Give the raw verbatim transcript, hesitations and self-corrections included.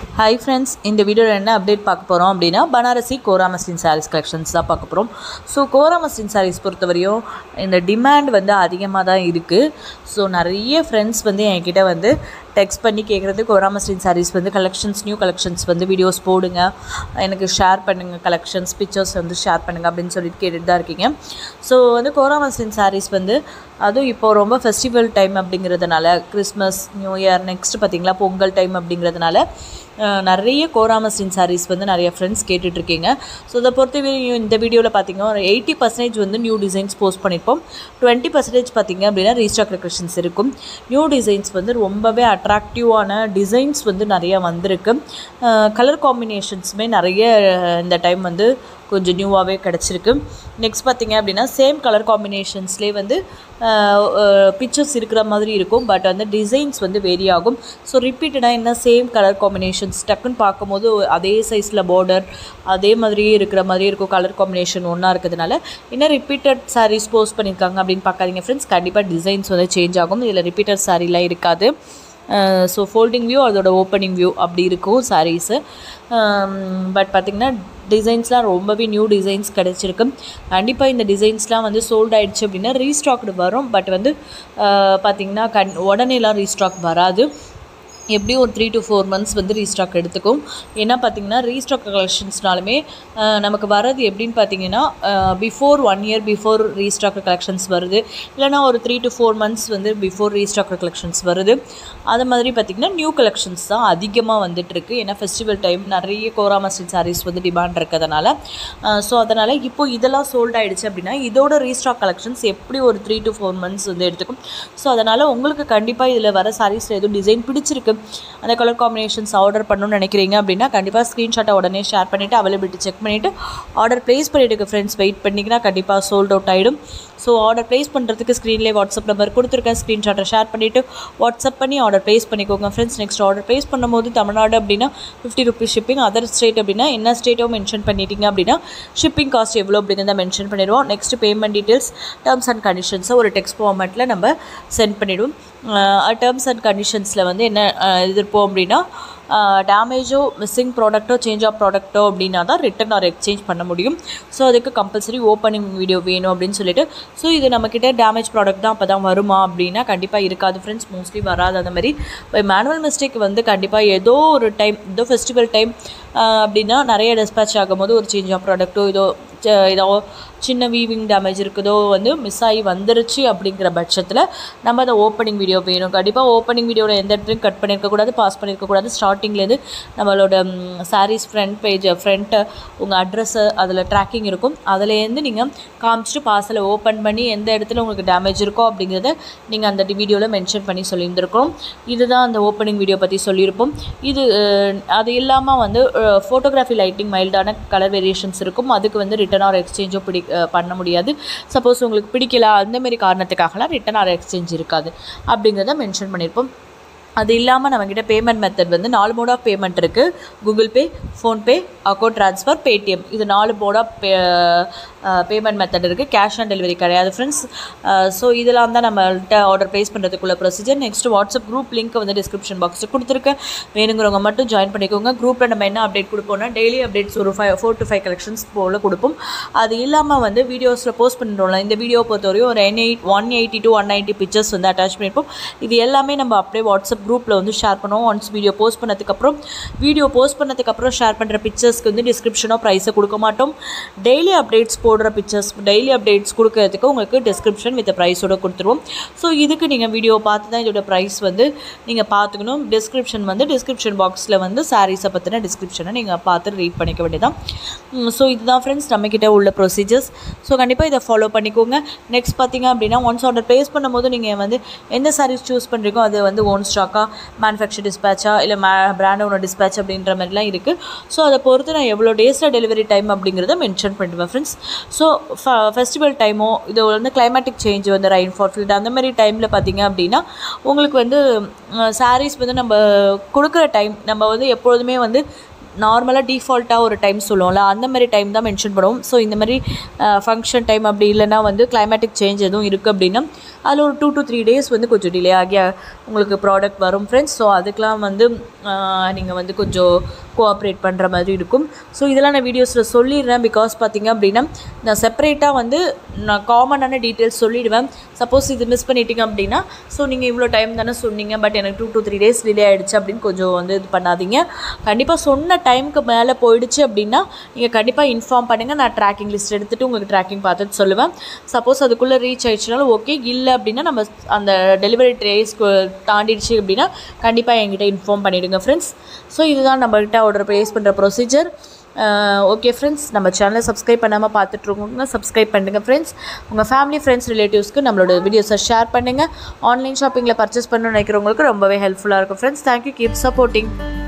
Hi friends, in the video என்ன update பார்க்க போறோம் அப்படினா Banarasi Kora Muslin Sarees collections தான் பார்க்க போறோம். So Kora Muslin Sarees பொறுத்தவரையும் இந்த demand வந்து அதிகமா தான் இருக்கு. So நிறைய friends வந்து என்கிட்ட வந்து text பண்ணி கேக்குறது Kora Muslin Sarees வந்து collections new collections வந்து videos போடுங்க. எனக்கு share பண்ணுங்க collections pictures வந்து share பண்ணுங்க அப்படினு சொல்லிட்டு கேட்டுட்டு தான் இருக்கீங்க. So வந்து Kora Muslin Sarees வந்து அதுவும் இப்போ ரொம்ப ஃபெஸ்டிவல் டைம் அப்படிங்கிறதுனால கிறிஸ்மஸ் நியூ இயர் நெக்ஸ்ட் பாத்தீங்களா பொங்கல் டைம் அப்படிங்கிறதுனால நிறைய Kora Muslin Sarees வந்து நிறைய ஃப்ரெண்ட்ஸ் கேட்டுட்டு இருக்கீங்க. ஸோ இதை பொறுத்த இந்த வீடியோவில் பார்த்தீங்கன்னா ஒரு எயிட்டி பர்சன்டேஜ் வந்து நியூ டிசைன்ஸ் போஸ்ட் பண்ணியிருப்போம். டுவெண்ட்டி பர்சன்டேஜ் பார்த்தீங்க அப்படின்னா ரீஸ்டாக் ரெக்வெஷன்ஸ் இருக்கும். நியூ டிசைன்ஸ் வந்து ரொம்பவே அட்ராக்டிவான டிசைன்ஸ் வந்து நிறையா வந்திருக்கு. கலர் காம்பினேஷன்ஸுமே நிறைய இந்த டைம் வந்து கொஞ்சம் நியூவாகவே கிடச்சிருக்கு. நெக்ஸ்ட் பார்த்தீங்க அப்படின்னா சேம் கலர் காம்பினேஷன்ஸ்லேயே வந்து பிக்சர்ஸ் இருக்கிற மாதிரி இருக்கும். பட் வந்து டிசைன்ஸ் வந்து வேரி ஆகும். ஸோ ரிப்பீட்டடாக என்ன சேம் கலர் காம்பினேஷன்ஸ் டக்குன்னு பார்க்கும்போது அதே சைஸில் பார்டர் அதே மாதிரியே இருக்கிற மாதிரி இருக்கும். கலர் காம்பினேஷன் ஒன்றா இருக்கிறதுனால என்ன ரிப்பீட்டட் சாரீஸ் போஸ்ட் பண்ணியிருக்காங்க அப்படின்னு பார்க்காதீங்க ஃப்ரெண்ட்ஸ். கண்டிப்பாக டிசைன்ஸ் வந்து சேஞ்ச் ஆகும். இதில் ரிப்பீட்டட் சாரீலாம் இருக்காது. ஸோ ஃபோல்டிங் வியூ அதோட ஓப்பனிங் வியூ அப்படி இருக்கும் சாரீஸு. பட் பார்த்திங்கன்னா டிசைன்ஸ்லாம் ரொம்பவே நியூ டிசைன்ஸ் கிடச்சிருக்கு. கண்டிப்பாக இந்த டிசைன்ஸ்லாம் வந்து சோல்ட் ஆகிடுச்சு அப்படின்னா ரீஸ்டாக்டு வரும். பட் வந்து பார்த்திங்கன்னா கண் உடனேலாம் ரீஸ்டாக் வராது. எப்படியும் ஒரு த்ரீ டு ஃபோர் மந்த்ஸ் வந்து ரீஸ்டாக் எடுத்துக்கும். ஏன்னா பார்த்தீங்கன்னா ரீஸ்டாக் கலெக்ஷன்ஸ்னாலுமே நமக்கு வர்றது எப்படின்னு பார்த்தீங்கன்னா before one year before restock collections வருது. இல்லைனா ஒரு த்ரீ டு ஃபோர் மந்த்ஸ் வந்து பிஃபோர் ரீஸ்டாக் கலெக்ஷன்ஸ் வருது. அது மாதிரி பார்த்திங்கன்னா நியூ கலெக்ஷன்ஸ் தான் அதிகமாக வந்துட்டுருக்கு. ஏன்னா ஃபெஸ்டிவல் டைம் நிறைய Kora Muslin Sarees வந்து டிமாண்ட் இருக்கிறதுனால. ஸோ அதனால் இப்போ இதெல்லாம் சோல்ட் ஆகிடுச்சு அப்படின்னா இதோட ரீஸ்டாக் கலெக்ஷன்ஸ் எப்படி ஒரு த்ரீ டு ஃபோர் மந்த்ஸ் வந்து எடுத்துக்கும். ஸோ அதனால் உங்களுக்கு கண்டிப்பாக இதில் வர சாரீஸில் எதுவும் டிசைன் பிடிச்சிருக்கு அந்த கலர் காம்பினேஷன்ஸ் ஆர்டர் பண்ணணும்னு நினைக்கிறீங்க அப்படின்னா கண்டிப்பாக ஸ்க்ரீன்ஷாட்டை உடனே ஷேர் பண்ணிவிட்டு அவைலபிலிட்டி செக் பண்ணிவிட்டு ஆர்டர் ப்ளேஸ் பண்ணிவிட்டு ஃப்ரெண்ட்ஸ் வெயிட் பண்ணிங்கன்னா கண்டிப்பாக சோல்ட் அவுட் ஆகிடும். ஸோ ஆர்டர் ப்ளேஸ் பண்ணுறதுக்கு ஸ்க்ரீன்லேயே வாட்ஸ்அப் நம்பர் கொடுத்துருக்கேன். ஸ்க்ரீன்ஷாட்டை ஷேர் பண்ணிவிட்டு வாட்ஸ்அப் பண்ணி ஆர்டர் ப்ளேஸ் பண்ணிக்கோங்க ஃப்ரெண்ட்ஸ். நெக்ஸ்ட் ஆர்டர் ப்ளேஸ் பண்ணும்போது தமிழ்நாடு அப்படின்னா fifty rupees shipping. Other state அப்படின்னா என்ன ஸ்டேட்டோ மென்ஷன் பண்ணிட்டீங்க அப்படின்னா ஷிப்பிங் காஸ்ட் எவ்வளோ அப்படிங்கிறத மென்ஷன் பண்ணிடுவோம். Next payment details terms and கண்டிஷன்ஸை ஒரு டெக்ஸ்ட் ஃபார்மேட்டில் நம்ம சென்ட் பண்ணிவிடுவோம். டேர்ம்ஸ் அண்ட் கண்டிஷன்ஸில் வந்து என்ன எதிர்ப்போம் அப்படின்னா டேமேஜோ மிஸ்ஸிங் ப்ராடக்ட்டோ சேஞ்ச் ஆஃப் ப்ராடக்ட்டோ அப்படின்னா தான் ரிட்டன் ஆர் எக்ஸ்சேஞ்ச் பண்ண முடியும். ஸோ அதுக்கு கம்பல்சரி ஓப்பனிங் வீடியோ வேணும் அப்படின்னு சொல்லிட்டு ஸோ இது நம்மக்கிட்ட டேமேஜ் ப்ராடக்ட் தான் அப்போ தான் வருமா அப்படின்னா கண்டிப்பாக இருக்காது ஃப்ரெண்ட்ஸ். மோஸ்ட்லி வராது. அந்த மாதிரி இப்போ மேனுவல் மிஸ்டேக் வந்து கண்டிப்பாக ஏதோ ஒரு டைம் ஏதோ ஃபெஸ்டிவல் டைம் அப்படின்னா நிறைய டிஸ்பேச் ஆகும்போது ஒரு சேஞ்ச் ஆஃப் ப்ராடக்ட்டோ ஏதோ ஏதோ சின்ன வீவிங் டேமேஜ் இருக்குதோ வந்து மிஸ் ஆகி வந்துருச்சு அப்படிங்கிற பட்சத்தில் நம்ம அந்த ஓப்பனிங் வீடியோ வேணும். கண்டிப்பாக ஓப்பனிங் வீடியோவில் எந்த இடத்துலையும் கட் பண்ணியிருக்கக்கூடாது பாஸ் பண்ணியிருக்கக்கூடாது. ஸ்டார்டிங்லேருந்து நம்மளோட சாரீஸ் ஃப்ரண்ட் பேஜ் ஃப்ரண்ட்டு உங்கள் அட்ரஸ்ஸு அதில் ட்ராக்கிங் இருக்கும். அதுலேருந்து நீங்கள் காமிச்சிட்டு பார்சலை ஓப்பன் பண்ணி எந்த இடத்துல உங்களுக்கு டேமேஜ் இருக்கோ அப்படிங்கிறத நீங்கள் அந்த வீடியோவில் மென்ஷன் பண்ணி சொல்லியிருந்திருக்கோம். இதுதான் அந்த ஓப்பனிங் வீடியோ பற்றி சொல்லியிருப்போம். இது அது இல்லாமல் வந்து ஃபோட்டோகிராஃபி லைட்டிங் மைல்டான கலர் வேரியேஷன்ஸ் இருக்கும். அதுக்கு வந்து ரிட்டன் ஆர் எக்ஸ்சேஞ்சோ பிடி பண்ண முடியாது. சப்போஸ் உங்களுக்கு பிடிக்கல அந்தமாரி காரணத்துக்காகலாம் ரிட்டன் ஆர் எக்ஸ்சேஞ்ச் இருக்காது அப்படிங்கிறத மென்ஷன் பண்ணியிருப்போம். அது இல்லாமல் நம்மக்கிட்ட பேமெண்ட் மெத்தட் வந்து நாலு மோட் ஆஃப் பேமெண்ட் இருக்குது. Google Pay, PhonePe, account transfer, Paytm. இது நாலு mode of pay payment method இருக்குது. கேஷ் ஆன் டெலிவரி கிடையாது ஃப்ரெண்ட்ஸ். ஸோ இதெல்லாம் தான் நம்மள்கிட்ட ஆர்டர் ப்ளேஸ் பண்ணுறதுக்குள்ள procedure. Next WhatsApp group link வந்து டிஸ்கிரிப்ஷன் பாக்ஸில் கொடுத்துருக்கேன். வேணுங்கிறவங்க மட்டும் ஜாயின் பண்ணிக்கோங்க. குரூப்பில் நம்ம என்ன அப்டேட் கொடுப்போம்னா டெய்லி அப்டேட்ஸ் ஒரு five four to five collections போல் கொடுப்போம். அது இல்லாமல் வந்து வீடியோஸில் போஸ்ட் பண்ணுறோம்ல இந்த வீடியோ பொறுத்தவரையும் ஒரு என் eight one eighty to one ninety pictures வந்து அட்டாச் பண்ணியிருப்போம். இது எல்லாமே நம்ம அப்படியே வாட்ஸ்அப் குரூப்பில் வந்து ஷேர் பண்ணுவோம். ஒன்ஸ் வீடியோ போஸ்ட் பண்ணதுக்கப்புறம் வீடியோ போஸ்ட் பண்ணதுக்கப்புறம் ஷேர் பண்ணுற பிக்சர்ஸ்க்கு வந்து டிஸ்கிரிப்ஷனோ ப்ரைஸை கொடுக்க மாட்டோம். டெய்லி அப்டேட்ஸ் போடுற பிக்சர்ஸ் டெய்லி அப்டேட்ஸ் கொடுக்கறதுக்கு உங்களுக்கு டிஸ்கிரிப்ஷன் வித் ப்ரைஸோட கொடுத்துருவோம். ஸோ இதுக்கு நீங்கள் வீடியோ பார்த்து தான் இதோட ப்ரைஸ் வந்து நீங்கள் பார்த்துக்கணும். டிஸ்கிரிப்ஷன் வந்து டிஸ்கிரிப்ஷன் பாக்ஸில் வந்து சாரீஸை பற்றின டிஸ்கிரிப்ஷனை நீங்கள் பார்த்து ரீட் பண்ணிக்க வேண்டியதான். ஸோ இதுதான் ஃப்ரெண்ட்ஸ் நம்மக்கிட்ட உள்ள ப்ரொசீஜர்ஸ். ஸோ கண்டிப்பாக இதை ஃபாலோ பண்ணிக்கோங்க. நெக்ஸ்ட் பார்த்தீங்க அப்படின்னா ஒன்ஸ் ஆர்டர் ப்ளேஸ் பண்ணும்போது நீங்கள் வந்து எந்த சாரீஸ் சூஸ் பண்ணுறீங்களோ அது வந்து ஓன் ஸ்டாக்காக மேனுஃபேக்சர் டிஸ்பேச்சா இல்லை மே பிராண்டோட டிஸ்பேச் அப்படின்ற மாதிரிலாம் இருக்குது. ஸோ அதை பொறுத்து நான் எவ்வளோ டேஸில் டெலிவரி டைம் அப்படிங்கிறத மென்ஷன் பண்ணிடுவேன் ஃப்ரெண்ட்ஸ். ஸோ ஃபெஸ்டிவல் டைமோ இது வந்து கிளைமேட்டிக் சேஞ்ச் வந்து ரெயின்ஃபால் ஃபீல்டு அந்த மாதிரி டைமில் பார்த்திங்க அப்படின்னா உங்களுக்கு வந்து சாரீஸ் வந்து நம்ம கொடுக்குற டைம் நம்ம வந்து எப்பொழுதுமே வந்து நார்மலாக டிஃபால்ட்டாக ஒரு டைம் சொல்லுவோம்ல அந்த மாதிரி டைம் தான் மென்ஷன் பண்ணுவோம். ஸோ இந்த மாதிரி ஃபங்க்ஷன் டைம் அப்படி இல்லைனா வந்து கிளைமேட்டிக் சேஞ்ச் எதுவும் இருக்குது அப்படின்னா அதில் ஒரு டூ டு த்ரீ டேஸ் வந்து கொஞ்சம் டிலே ஆகி உங்களுக்கு ப்ராடக்ட் வரும் ஃப்ரெண்ட்ஸ். ஸோ அதுக்கெலாம் வந்து நீங்கள் வந்து கொஞ்சம் கோஆப்ரேட் பண்ணுற மாதிரி இருக்கும். ஸோ இதெல்லாம் நான் வீடியோஸில் சொல்லிடுறேன். பிகாஸ் பார்த்திங்க அப்படின்னா நான் செப்பரேட்டாக வந்து நான் காமனான டீட்டெயில்ஸ் சொல்லிவிடுவேன். சப்போஸ் இது மிஸ் பண்ணிட்டீங்க அப்படின்னா ஸோ நீங்கள் இவ்வளோ டைம் தானே சொன்னீங்க, பட் எனக்கு two to three days delay ஆகிடுச்சு அப்படின்னு கொஞ்சம் வந்து இது பண்ணாதீங்க. கண்டிப்பாக சொன்ன டைமுக்கு மேலே போயிடுச்சு அப்படின்னா நீங்கள் கண்டிப்பாக இன்ஃபார்ம் பண்ணுங்கள். நான் ட்ராக்கிங் லிஸ்ட் எடுத்துகிட்டு உங்களுக்கு ட்ராக்கிங் பார்த்துட்டு சொல்லுவேன். சப்போஸ் அதுக்குள்ளே ரீச் ஆகிடுச்சுனாலும் ஓகே, இல்லை அப்படின்னா நம்ம அந்த டெலிவரி டேஸ்க்கு தாண்டிடுச்சு அப்படின்னா கண்டிப்பாக என்கிட்ட இன்ஃபார்ம் பண்ணிவிடுங்க ஃப்ரெண்ட்ஸ். ஸோ இதுதான் நம்மகிட்ட ஆர்டர் ப்ளேஸ் பண்ணுற ப்ரொசீஜர். ஓகே ஃப்ரெண்ட்ஸ், நம்ம சேனலை சப்ஸ்கிரைப் பண்ணாமல் பார்த்துட்ருக்கோங்க, சப்ஸ்கிரைப் பண்ணுங்கள் ஃப்ரெண்ட்ஸ். உங்கள் ஃபேமிலி ஃப்ரெண்ட்ஸ் ரிலேட்டிவ்ஸ்க்கு நம்மளோட வீடியோஸை ஷேர் பண்ணுங்கள். ஆன்லைன் ஷாப்பிங்கில் பர்ச்சேஸ் பண்ணணும்னு நினைக்கிறவங்களுக்கு ரொம்பவே ஹெல்ப்ஃபுல்லாக இருக்கும் ஃப்ரெண்ட்ஸ். Thank you, keep supporting.